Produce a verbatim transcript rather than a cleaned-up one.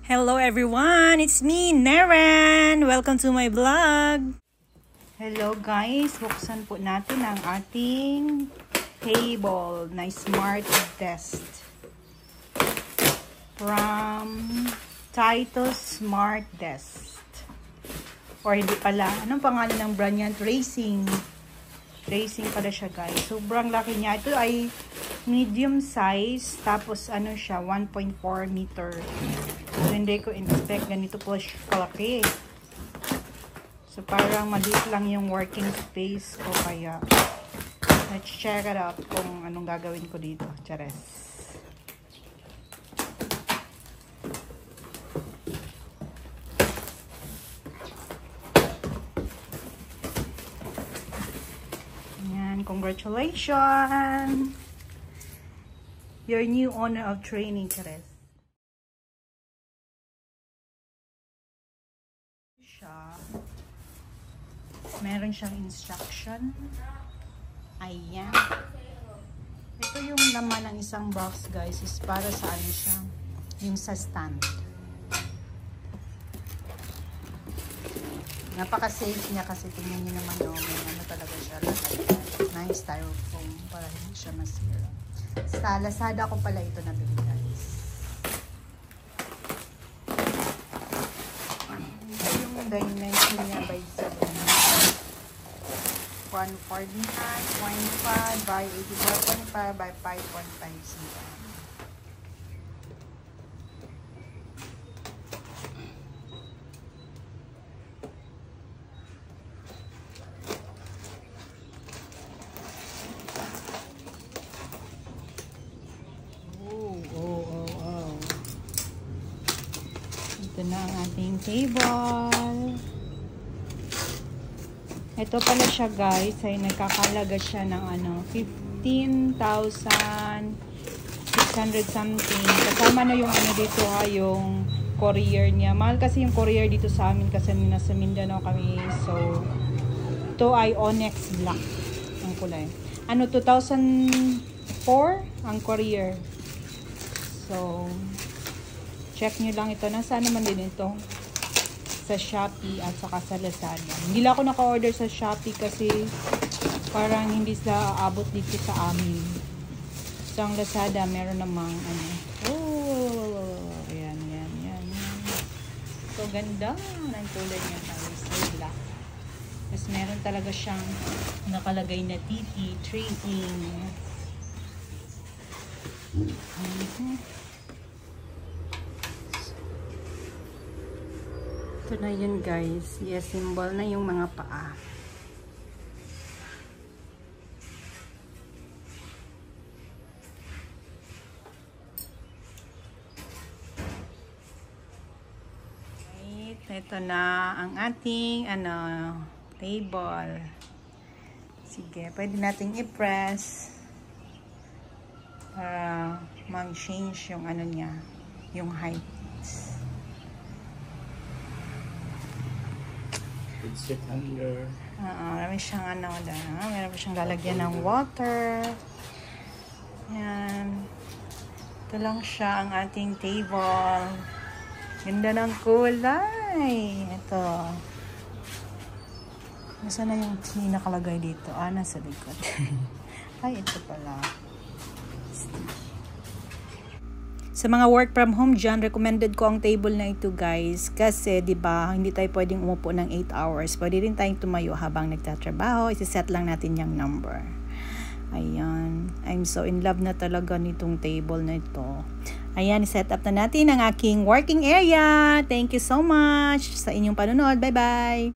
Hello everyone, it's me, Naren! Welcome to my vlog! Hello guys, buksan po natin ang ating table na smart desk from Titus Smart Desk. Or hindi pala, anong pangalan ng brand yan? Racing. Racing pala siya guys. Sobrang laki niya. Ito ay medium size, tapos ano siya, one point four meter. So, hindi ko expect ganito po siya kalaki. So, parang maliit lang yung working space ko, kaya let's check it out kung anong gagawin ko dito. Chares. Ayan, congratulations! Your new owner of training, Chares. Siya. Meron siyang instruction. Ayan. Ito yung laman ng isang box, guys. Is para sa ano siya. Yung sa stand. Napaka-safe niya kasi tingnan niyo naman no, may ano talaga siya. Nice styrofoam para hindi siya masira. Sa Lazada ko pala ito nabili, guys. Yung dimension niya by seven. one forty-nine point five by eighty-four point five by five point five centimeters. Ito na ang ating table. Ito pala siya guys, ay nagkakalaga siya ng ano, fifteen thousand six hundred something. Kasama na yung ano dito ha, yung courier niya. Mahal kasi yung courier dito sa amin kasi nasa Mindanao kami. So, ito ay Onyx Black ang kulay. Ano, two thousand four ang courier. So, check nyo lang ito. Nasaan naman din ito? Sa Shopee at saka sa Lazada. Hindi lang ako naka-order sa Shopee kasi parang hindi sila aabot dito sa amin. So, ang Lazada, meron namang ano. Oh! Ayan, ayan, ayan, ayan. So, ganda ng kulay niya. So, black. Tapos, meron talaga siyang nakalagay na T T Trading. Mm-hmm. Ito na yun guys. Yes, symbol na yung mga paa. Right. Ito na ang ating ano, table. Sige, pwede nating i-press para mag-change yung ano niya, yung height. It's sit under. Oo, marami siyang ano, meron siyang lalagyan ng water. Yan. Ito lang siya ang ating table. Ganda ng kulay. Ito. Nasaan na yung tea nakalagay dito? Ah, nasa likod. Ay, ito pala. Sa mga work from home dyan, recommended ko ang table na ito guys. Kasi, di ba hindi tayo pwedeng umupo ng eight hours. Pwede rin tayong tumayo habang nagtatrabaho. Isiset lang natin yung number. Ayan. I'm so in love na talaga nitong table na ito. Ayan, set up na natin ang aking working area. Thank you so much sa inyong panonood. Bye-bye!